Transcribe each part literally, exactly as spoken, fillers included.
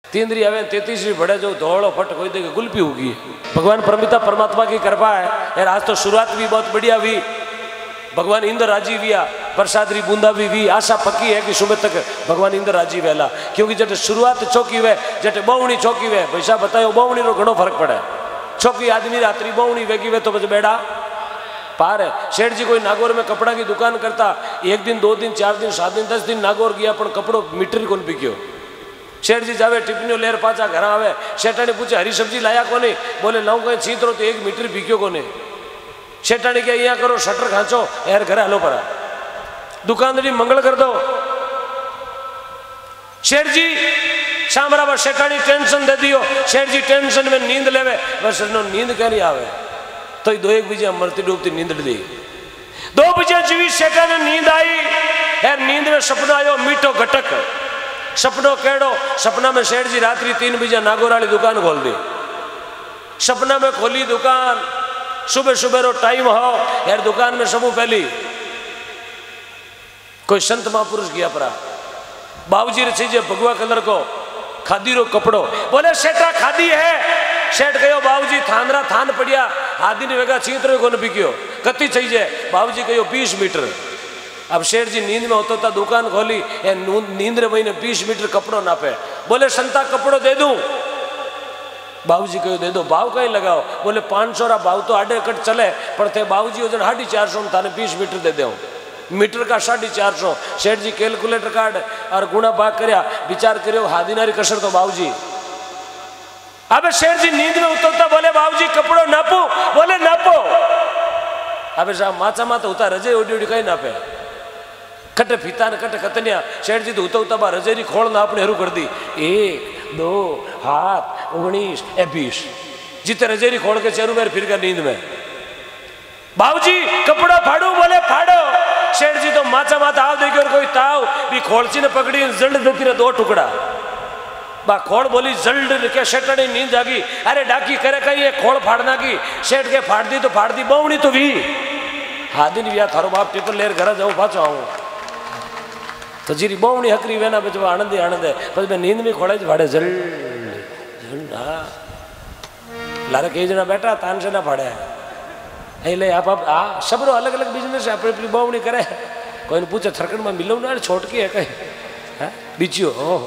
तीनरी आवे तैतीसरी बढ़े जो धोड़ो फट कोई देखे गुलपी होगी। भगवान परमिता परमात्मा की कृपा है यार। आज तो शुरुआत भी बहुत बढ़िया हुई। भगवान इंद्र राजी हुआ, प्रसादरी बूंदा भी हुई। आशा पक्की है कि सुबह तक भगवान इंद्र राजी वेला, क्योंकि जटे शुरुआत चौकी हुए जटे बहुणी चौकी हुए पैसा बतायो बहुणी रो घणो फर्क पड़े। चौकी आदमी रात्रि बहुणी वेगी वे तो बस बेड़ा पार है। सेठ जी कोई नागौर में कपड़ा की दुकान करता, एक दिन दो दिन चार दिन सात दिन दस दिन नागौर गया पण कपड़ो मीटर कौन बिक्यो। सेठ जी जावे टिप्पणी लेर पाचा घर आवे, सेठानी पूछे हरी सब्जी लाया कोने, बोले लाऊं कहीं छीतरो तो एक मीटर बिक्यो कोने। सेठानी क्या यहाँ करो शटर खांचो यार घर हलो पड़ा दुकानदारी मंगल कर दो। सेठ जी शामरा पर सेठानी टेंशन दे दियो, सेठ जी टेंशन में नींद लेवे बस नींद क्या नहीं आवे तो दो एक बजे मरती डूबती नींद दी। दो बजे जीवी सेठा ने नींद आई यार। नींद में सपना आयो मीठो घटक। सपनों केड़ो, सपना में सेठ जी रात्रि तीन बजे नागौर वाली दुकान खोल दी। सपना में खोली दुकान, सुबह सुबह रो टाइम हो यार। दुकान में सबू पहली कोई संत महापुरुष गया परा बाबूजी रे चीजे भगवा कलर को खादी रो कपड़ो, बोले सेठा खादी है। सेठ कहो बाबूजी थानरा थान पड़िया आदि ने वेगा चीतर को बिक्यो कति चाहिए। बाबूजी कहो बीस मीटर। अब सेठ जी नींद में होता था दुकान खोली या नींद रे महीने बीस मीटर कपड़ो नापे। बोले संता कपड़ो दे दूं? बाबूजी कहो दे दो। भाव कहीं लगाओ? बोले पाँच सौ रा भाव तो आडे कट चले पर थे बाबूजी वजन साढ़ी चार सौ थाने बीस मीटर दे दो। मीटर का साढ़ी चार सौ। सेठ जी कैलकुलेटर काट और गुणा भाग करया विचार करो हादिनारी कसर तो बाबूजी। अब सेठ जी नींद में उतरता बोले बाबूजी कपड़ो नापो? बोले नापो। अब साहब माचा माता उता रजे उड़ी उड़ी कहीं नापे कटे फीता ने कटे कतनिया। सेठ जी तो उता उता बा रजेरी खोल नापने हरू कर दी। एक दो हाथ उन्नीस ए बीस जीते रजेरी खोल के चेरू मेर फिर गया नींद में। बाबूजी कपड़ो फाड़ू? बोले फाड़ो। सेठ जी तो माचा माता आव देखियो और कोई ताव भी खोलची ने पकड़ी जल्द देती रे दो टुकड़ा। बा खोड़ बोली जल्द के सेठ ने नींद जागी। अरे डाकी करे कहीं ये खोड़ फाड़ना की। सेठ के फाड़ दी तो फाड़ दी बहुणी तो भी हादी नहीं थारो बाप टिपर लेर घर जाऊं पाछो आऊं तो जीरी बहुणी हकरी वेना बचो आनंद ही आनंद है। बस मैं नींद में खोड़े फाड़े जल्द जल्द। हाँ लारे कई जना बैठा तान से ना फाड़े ले आप आप आ सबरो अलग अलग बिजनेस है अपनी अपनी बहुणी करे। कोई ने पूछे थरकड़ में मिलो ना छोटकी है कहीं है बीचियो ओह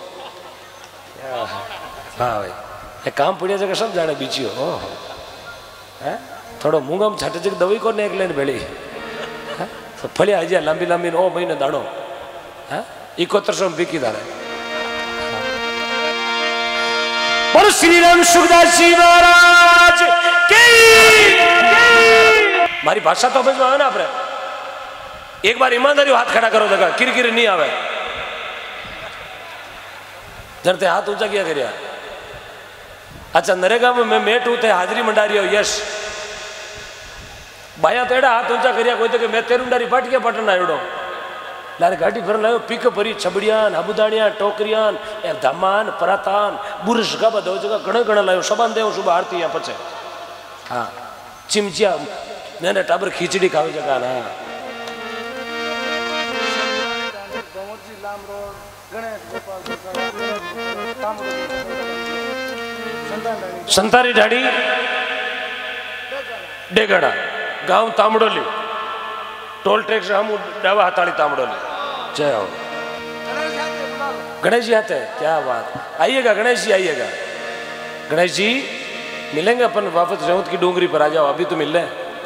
हाँ भाई ये काम पड़िया जगह सब जाने बीचियो ओह है थोड़ो मूंगम छट जग दवाई को ने एक लेन भेड़ी तो फलिया आ जाए लंबी लंबी ओ महीने दाड़ो है इकोतर सौ बिकी दाड़े। बोलो श्री राम सुखदास जी महाराज की। मारी भाषा तो समझ में आवे ना आपने? एक बार ईमानदारी हाथ खड़ा करो देखा किरकिर नहीं आवे। जरते हाथ ऊंचा किया करिया। अच्छा नरेगा में मैं मेट हूं थे हाजरी मंडारी हो यश बाया तेड़ा हाथ ऊंचा करिया कोई तो कि मैं तेरुंडारी पट के पटन आयोड़ो लारे गाड़ी भर लायो पीक भरी छबड़ियान हबुदानिया टोकरियान ए धमान परातान बुरश का बदो जगह घणा घणा लायो सबन देव सुबह आरती यहाँ पचे। हाँ चिमचिया मैंने टाबर खिचड़ी खावे जगह ना संतारी ढाड़ी डेगड़ा गांव तामड़ोली टोल टैक्स हम डावा हाथाड़ी तामड़ोली। जय हो गणेश जी आते हैं क्या बात। आइएगा गणेश जी आइएगा। गणेश जी मिलेंगे अपन वापस रेवत की डूंगरी पर आ जाओ अभी तो मिल रहे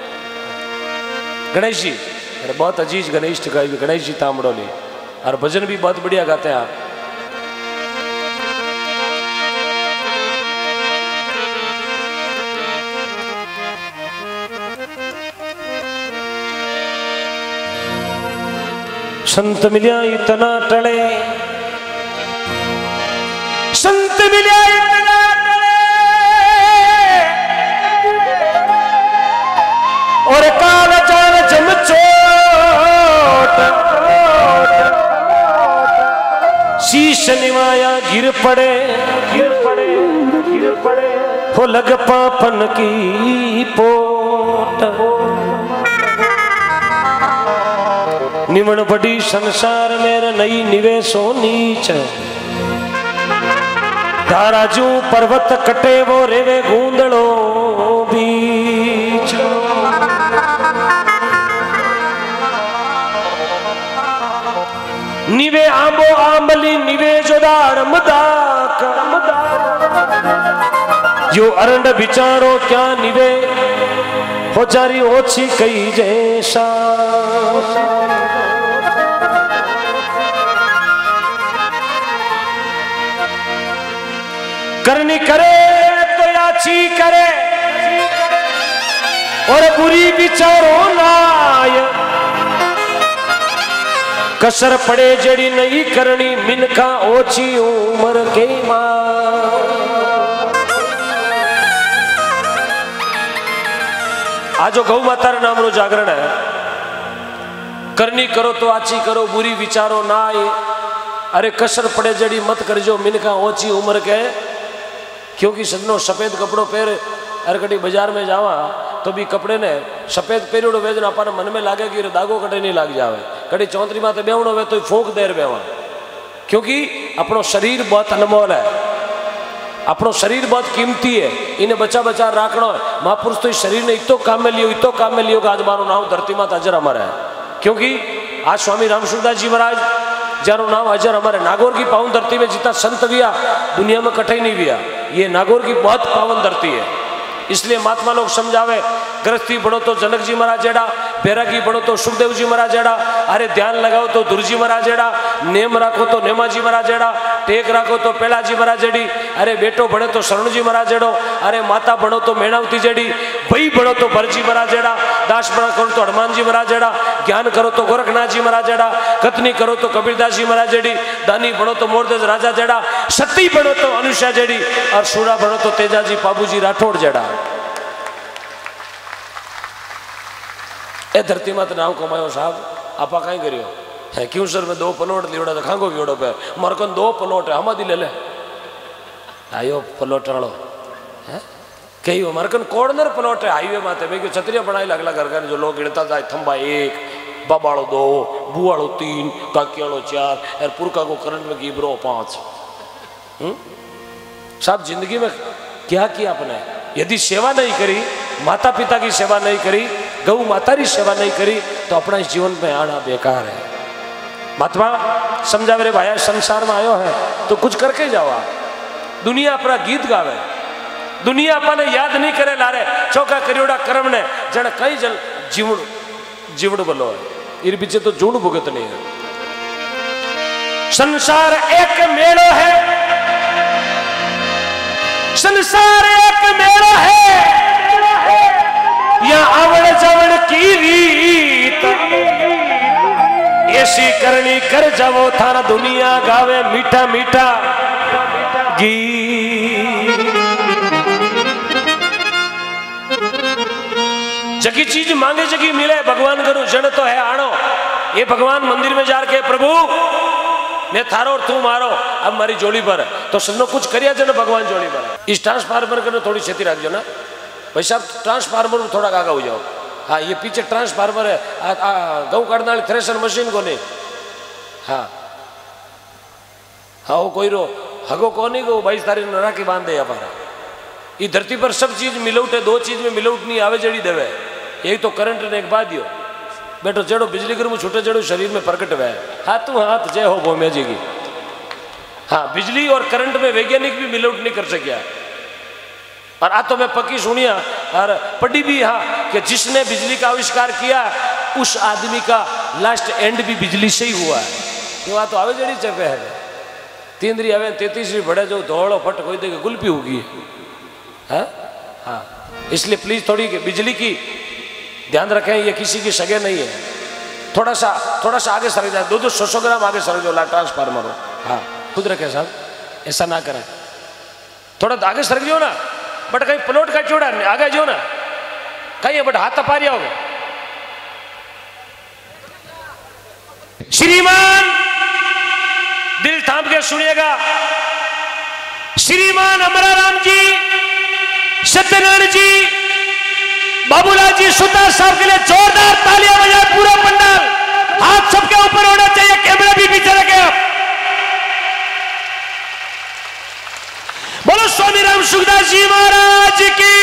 गणेश जी। अरे बहुत अजीज गणेश गणेश जी तामड़ोली और भजन भी बहुत बढ़िया गाते हैं आप। संत मिलिया इतना टले संत मिलिया इतना टले और काल जान चमचोट शीश निवाया गिर पड़े गिर पड़े गिर पड़े हो लग पापन की पोट। निमन बड़ी संसार मेरे नई निवेशो नीच धाराजू पर्वत कटे वो रेवे गूंदड़ो बीच। निवे आंबो आंबली निवे जोदाड़ मदाक यो अरंड बिचारो क्या निवे हो जारी ओछी कई जैसा। करनी करे तो याची करे और बुरी बिचारो नाय। कसर पड़े जड़ी नहीं करनी मिनका ओछी उम्र के मां। आज गौ माता नाम नो जागरण है। करनी करो तो आची करो बुरी विचारो ना आए। अरे कसर पड़े जड़ी मत करजो मिनका ओछी उम्र के। क्योंकि सजनो सफेद कपड़ो पहर अरे कटी बाजार में जावा तो भी कपड़े ने सफेद पहरियोड़ो वेज ना अपन मन में लागे कि दागो कटे नहीं लाग जावे। कड़ी चौंतरी माते बेवणो वे तो फूंक देर बेवा। क्योंकि अपनो शरीर बहुत अनमोल है, अपनो शरीर बहुत कीमती है, इन्हें बचा बचा राखना है। महापुरुष तो इस शरीर ने इतो काम में लियो इतो काम में लियो कि आज मारो नाम धरती मात अजर अमर है। क्योंकि आज स्वामी रामसूरदास जी महाराज जारो नाम अजर अमर है। नागौर की पावन धरती में जितना संत विया दुनिया में कटे नहीं विया। ये नागौर की बहुत पावन धरती है। इसलिए महात्मा लोग समझावे गृहस्थी बनो तो जनक जी महाराज जेड़ा, बैरागी बनो तो सुखदेव जी महाराज जेड़ा, अरे ध्यान लगाओ तो दुर्जी महाराज जेड़ा, नेम राखो तो नेमा जी महाराज जेड़ा, टेक राखो तो पेला जी महाराज जेड़ी, अरे बेटो बने तो शरण जी महाराज जेड़ो, अरे माता बनो तो मेणावती जेड़ी, भाई बनो तो भरजी महाराज जेड़ा, दास बना करो तो हनुमान जी महाराज जेड़ा, ज्ञान करो तो गोरखनाथ जी महाराज जेड़ा, कथनी करो तो कबीरदास जी महाराज जेड़ी, दानी बनो तो मोरदेस राजा जेड़ा, सती बनो तो अनुषा जेड़ी, और सूरा बनो तो तेजाजी पाबूजी राठौड़ जेड़ा। ए धरती मात नाम कमायो साहब आपा कहीं करियो है। क्यों सर में दो पलोट लियोड़ा तो खांगो की पे मरकन दो पलोट है हमारी ले ले आयो पलोट वालो है कई मरकन कोड़नर पलोट है हाईवे माते में छतरिया बनाई लगला घर घर जो लोग गिरता जाए थम्बा एक बाबाड़ो दो बुआड़ो तीन काकियाड़ो चार और पुरका को करंट में गिबरो पांच। साहब जिंदगी में क्या किया आपने? यदि सेवा नहीं करी, माता पिता की सेवा नहीं करी, गौ माता की सेवा नहीं करी तो अपना इस जीवन में आना बेकार है। महात्मा समझा मेरे भाई संसार में आयो है तो कुछ करके जाओ। दुनिया अपना गीत गावे, दुनिया अपने याद नहीं करे लारे चौका करियोड़ा कर्म ने जन कई जन जीवण जीवण बोलो है इन पीछे तो जूण भुगत नहीं है। संसार एक मेलो है, संसार एक मेलो है, या आवड़ जावड़ की रीत ऐसी करनी कर जावो थारा दुनिया गावे मीठा मीठा गीत। जगी चीज मांगे जगी मिले भगवान करो जन तो है आनो। ये भगवान मंदिर में जाके प्रभु मैं थारो और तू मारो अब मारी जोड़ी पर तो सुनो कुछ करिया जन भगवान जोड़ी पर। इस ट्रांसफार्मर करने थोड़ी क्षति रखो ना भाई साहब, ट्रांसफार्मर में थोड़ा आगा हो जाओ। हाँ ये पीछे ट्रांसफार्मर है, गऊ काटने वाली थ्रेशर मशीन को नहीं। हाँ हाँ वो कोई रो हगो को नहीं गो बाईस तारीख न राखी बांध दे हमारा। ये धरती पर सब चीज मिलावट है, दो चीज में मिलावट नहीं आवे जड़ी देवे, एक तो करंट ने एक बाद दियो बेटो जड़ो बिजली गर्म छूटे जड़ो शरीर में प्रकट हुआ है हाथों हाथ जय हो भोम्या जी की। हाँ बिजली और करंट में वैज्ञानिक भी मिलावट नहीं कर सकिया। और आ तो मैं पक्की सुनिया और पढ़ी भी हाँ कि जिसने बिजली का आविष्कार किया उस आदमी का लास्ट एंड भी बिजली से ही हुआ है। ये बात तो आवे जड़ी चपे है तीन आवे तैतीसरी बड़े जो दौड़ो फट कोई देखे गुल्फी होगी है। हाँ इसलिए प्लीज थोड़ी बिजली की ध्यान रखें, ये किसी की सगे नहीं है। थोड़ा सा थोड़ा सा आगे सर जाए, दो दो सौ सौ ग्राम आगे सर जाओ ट्रांसफार्मर हो। हाँ खुद रखें साहब, ऐसा ना करें, थोड़ा आगे सर जाओ ना बट कहीं प्लॉट का चौड़ा आगे जो ना कहीं बट हाथ तपा रहा होगा। श्रीमान दिल थाम के सुनिएगा, श्रीमान अमराराम जी, सत्यनारायण जी, बाबूलाल जी सुतार साहब के लिए जोरदार तालियां बजाए। पूरा पंडाल हाथ सबके ऊपर होना चाहिए, कैमरा भी पीछे रखे आप। बोलो स्वामी राम सुखदास जी महाराज की,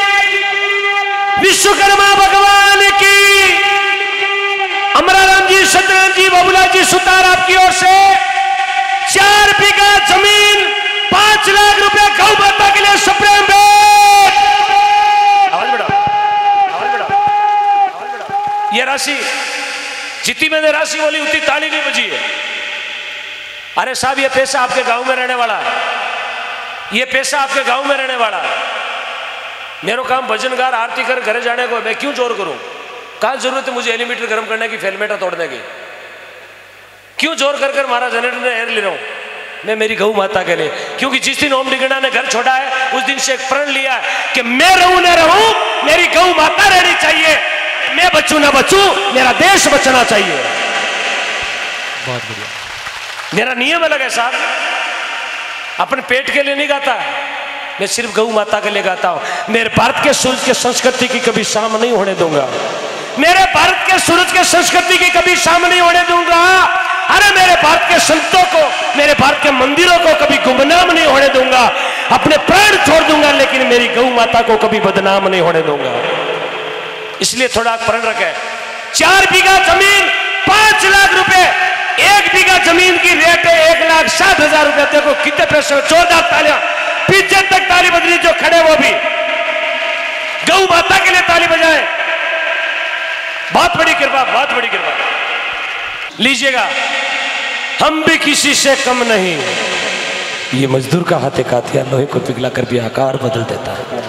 विश्वकर्मा भगवान की, अमराराम जी, सत्यनारायण जी, बाबूलाल जी सुतार आपकी ओर से चार बीघा जमीन पांच लाख रुपए गौ माता के लिए सप्रेम भेंट। आवाज बढ़ाओ, आवाज बढ़ाओ, आवाज बढ़ाओ। ये राशि जितनी मैंने राशि बोली उतनी ताली नहीं बजी है। अरे साहब, ये पैसा आपके गांव में रहने वाला है, ये पैसा आपके गांव में रहने वाला है। मेरा काम भजनगार आरती कर घर जाने को, मैं क्यों जोर करूं? कहाँ जरूरत है मुझे एलिमीटर गर्म करने की, फेलमेटा तोड़ने की? क्यों जोर कर कर मारा जनरेटर में एयर ले रहा हूं मैं मेरी गौ माता के लिए? क्योंकि जिस दिन ओम डिगना ने घर छोड़ा है उस दिन से एक प्रण लिया है कि मैं रहूं न रहूं, मेरी गौ माता रहनी चाहिए, मैं बचूं ना बचूं, मेरा देश बचना चाहिए। बहुत बढ़िया, मेरा नियम अलग है साहब, अपने पेट के लिए नहीं गाता, मैं सिर्फ गौ माता के लिए गाता हूं। मेरे भारत के सूरज के संस्कृति की कभी शाम नहीं होने दूंगा, मेरे भारत के सूरज के संस्कृति की कभी शाम नहीं होने दूंगा। अरे मेरे भारत के संतों को, मेरे भारत के मंदिरों को कभी गुमनाम नहीं होने दूंगा, अपने प्राण छोड़ दूंगा, लेकिन मेरी गौ माता को कभी बदनाम नहीं होने दूंगा। इसलिए थोड़ा प्रण रखे। चार बीघा जमीन पांच लाख रुपए, एक बीघा जमीन की रेट है एक लाख साठ हजार रुपए। देखो कितने पैसे, जोरदार तालियां, पीछे तक ताली बज रही, जो खड़े वो भी गौ माता के लिए ताली बजाएं। बहुत बड़ी कृपा, बहुत बड़ी कृपा। लीजिएगा, हम भी किसी से कम नहीं। ये मजदूर का हाथ एक हाथिया लोहे को पिघला कर भी आकार बदल देता है।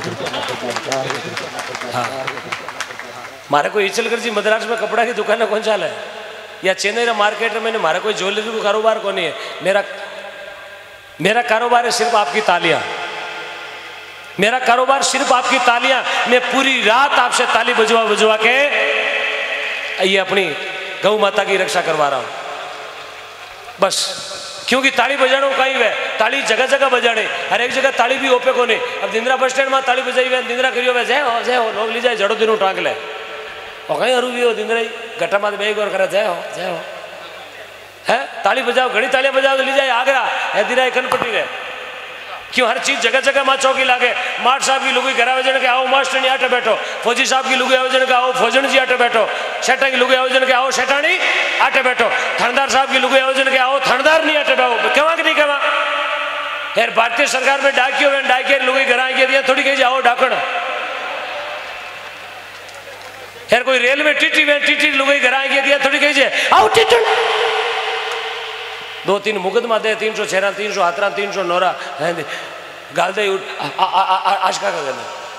हाँ, मारे कोई इचलकर जी मद्रास में कपड़ा की दुकान कौन चाल है, या चेन्नई मार्केट में मारा कोई ज्वेलरी का कारोबार कौन है। मेरा मेरा कारोबार है सिर्फ आपकी तालियां, मेरा कारोबार सिर्फ आपकी तालियां। मैं पूरी रात आपसे ताली बजवा बजवा के ये अपनी गौ माता की रक्षा करवा रहा हूं बस। क्योंकि ताली बजाना कहीं है, ताली जगह जगह बजाने, हर एक जगह ताली भी ओपे को नहीं। अब दिंद्रा बस स्टैंड में ताली बजाई हुई, दिंद्रा करियो वे जय हो जय हो, लोग ली जाए जड़ो दिनों टांग ले, और कहीं हरू भी हो दिंद्रा घटा मात बेग और करे जय हो जय हो है। ताली बजाओ, घड़ी तालियां बजाओ तो ली जाए आगरा है दिरा कनपट्टी रहे। क्यों हर चीज जगह जगह मां चौकी लागे। माठ साहब की लुगाई घर आवेजन के आओ मास्टर आटे बैठो, फौजी साहब की लुगाई आवेजन के आओ फौजन जी आटे बैठो, शेठा की लुगाई आवेजन के आओ शेठानी आटे बैठो, थानेदार साहब की लुगाई आवेजन के आओ थानेदार नहीं आटे बैठो। कहवा कि नहीं कहवा यार, भारतीय सरकार में डाकियो में डाकिया लुगाई घर आगे दिया थोड़ी कही आओ डाकण यार, कोई रेल में टीटी में टीटी लुगाई घर आगे दिया थोड़ी कही आओ टीटन। दो तीन मुकदमा दे, तीन सौ छेरा, तीन सौ हाथरा, तीन सौ नौरा गाल दे आज का गल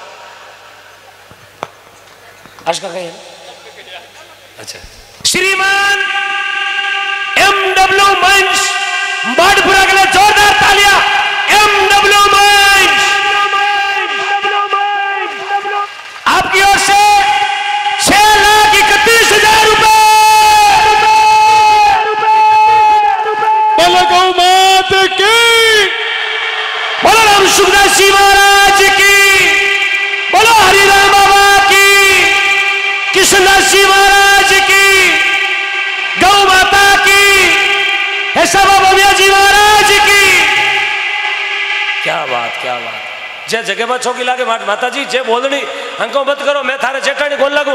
आज का कहे। अच्छा, श्रीमान एम डब्ल्यू माइंस बाड़पुरा के लिए जोरदार तालियां। एम डब्ल्यू माइंस आपकी ओर से छह लाख इकतीस हजार रुपए। गौ मात की, बोलो राम सुखदास जी महाराज की, बोलो हरिराम बाबा की, कृष्णदास जी महाराज की, गौ माता की, ऐसा बाबा जी महाराज की। क्या बात, क्या बात। जय जगह में चौकी लागे माता जी जय बोलनी, हमको मत करो, मैं थारे चेटानी कौन लगू।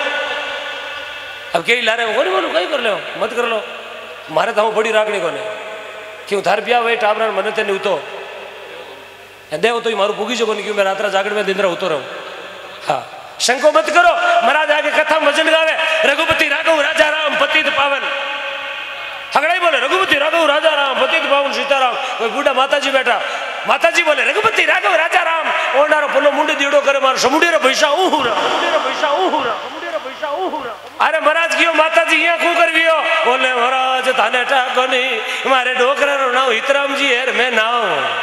अब कई ला रहे हो बोलो कहीं कर लो, मत कर लो, मारे तो बड़ी रागनी को नहीं। क्यों थार पिया वही टाबरा मन ते नहीं उतो देव तो मारू पुगी जो क्यों मैं रात्रा जागड़ में दिन उतो रहूं। हाँ, शंको मत करो, महाराज आगे कथा भजन गावे, रघुपति राघव राजा राम पतित पावन। हगड़ाई बोले रघुपति राघव राजा राम पतित पावन सीताराम। कोई बूढ़ा माता जी बैठा, माता जी बोले रघुपति राघव राजा राम। ओनारो पुलो मुंडे दीड़ो करे मारो समुंडी रे पैसा ऊहुरा, समुंडी रे पैसा ऊहुरा, समुंडी रे पैसा ऊहुरा। अरे महाराज क्यों माता जी यहाँ क्यों कर वियो? बोले महाराज थाने टाको नहीं, मारे डोकरा रो नाव हितराम जी है मैं नाव।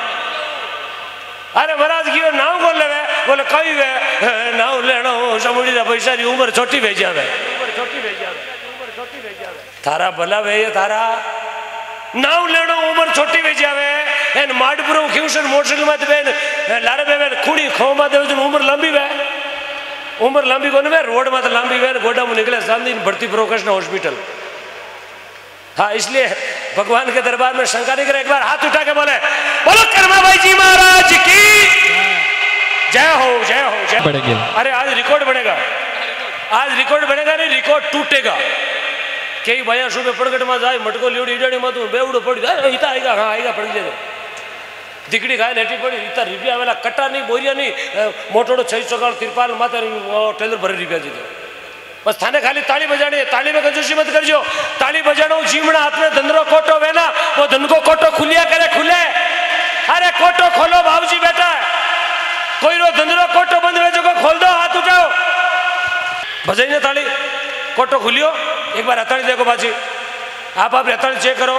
अरे महाराज क्यों नाव बोल ले? बोले कई वे नाव लेनो समुंडी रे पैसा री उम्र छोटी भेज जावे, उम्र छोटी भेज जावे, उम्र छोटी भेज जावे। थारा भला वे ये थारा नाव लेनो उम्र छोटी भेज जावे। एन माडपुरो क्यूशन मोटरसाइकिल मत बेन लारे बे खुड़ी खो मत उम्र लंबी वे, उम्र लंबी को वे रोड में तो लंबी वे गोडा में निकले सामने भर्ती प्रोफेशनल हॉस्पिटल। हाँ, इसलिए भगवान के दरबार में शंका नहीं करे। एक बार हाथ उठा के बोले बोलो कर्मा भाई जी महाराज की जय हो, जय हो, जय हो। अरे आज रिकॉर्ड बनेगा, आज रिकॉर्ड बनेगा नहीं, रिकॉर्ड टूटेगा। कई भैया सुबह पड़गट में जाए मटको लियोड़ी इडाड़ी में तू बेवड़ो पड़ी जाए इता आएगा, हाँ आएगा पड़ जाए दिकड़ी खाए नेटी पड़ी इतना रिपिया वाला कट्टा नहीं बोरिया नहीं मोटोड़ो छह सौ तिरपाल माता टेलर भरे रिपिया दीजिए बस थाने खाली ताली बजानी है। ताली में कंजूसी मत करजो, ताली बजानो जीमना हाथ में धंधरो कोटो वेना वो धन को कोटो खुलिया करे खुले। अरे कोटो खोलो बाबूजी बेटा, कोई रो धंधरो कोटो बंद हो जो खोल दो, हाथ उठाओ बजाइए ताली। कोटो खुलियो एक बार हथाड़ी देखो बाजी, आप आप हथाड़ी चेक करो।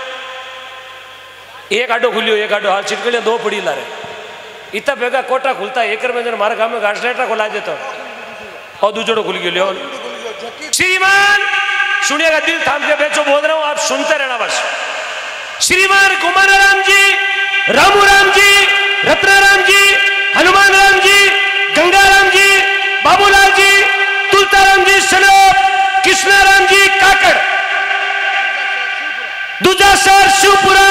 एक आडो खुलियो, एक आडो हाथ चिटकड़िया दो पड़ी ला रहे इतना बेगा कोटा खुलता है। एक में मारे गाँव में घासलेटा खुला देता और दूसरो खुल गयो। श्रीमान सुनिएगा, दिल थाम के बेचो बोल रहा हूं, आप सुनते रहना बस। श्रीमान कुमार राम जी, रामू राम जी, रत्नाराम जी, हनुमान राम जी, गंगाराम जी, बाबूलाल जी, तुलताराम जी सलोप, कृष्णाराम जी काकड़, दूजा सर शिवपुरा।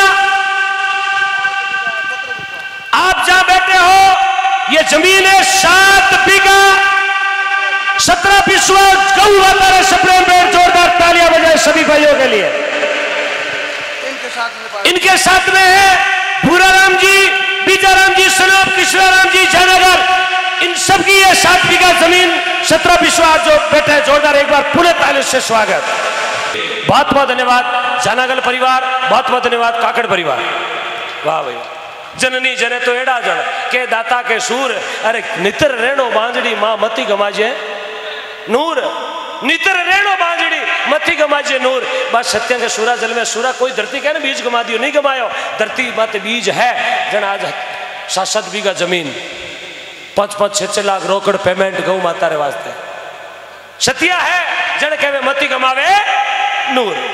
आप जहां बैठे हो ये जमीन है सात बीघा सत्रह विश्व गौ माता है। सप्रेम बेर जोरदार तालियां बजाए सभी भाइयों के लिए। इनके साथ में इनके साथ में है भूराराम जी, बीजाराम जी, सनोप, कृष्णाराम जी, जयनगर। इन सब की ये सात बीघा जमीन सत्रह विश्वास जो बैठे हैं, जोरदार एक बार पूरे तालियों से स्वागत। बहुत बहुत धन्यवाद जानागल परिवार, बहुत बहुत धन्यवाद काकड़ परिवार। वाह भाई, जननी जने तो एड़ा जन के दाता के सूर। अरे नितर रेणो बांजड़ी मां मती गमाजे नूर, नितर रेणो बांजड़ी मती गमाजे नूर। बस सत्य के सूरा जल में सूरा कोई धरती कहे ना बीज गमा दियो, नहीं गमायो, धरती माते बीज है। जन आज सात सात बीघा जमीन, पांच पांच छह छह लाख रोकड़ पेमेंट गौ माता रे वास्ते सत्या है। जन कहे मती गमावे नूर।